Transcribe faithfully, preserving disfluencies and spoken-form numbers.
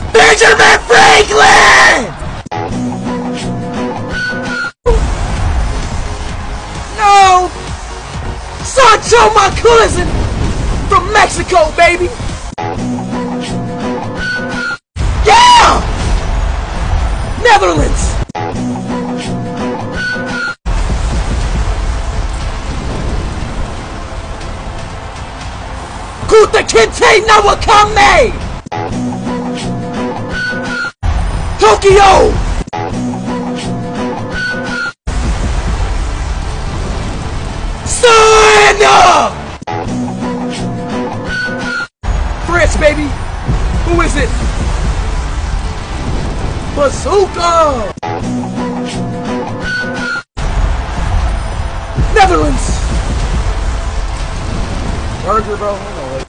Benjamin Franklin! No! Sancho, my cousin! From Mexico, baby! Yeah! Netherlands! Kuta Kinte Nawakame! Tokyo! China! France, baby! Who is it? Bazooka! Netherlands! Burger, bro? Hold on, wait.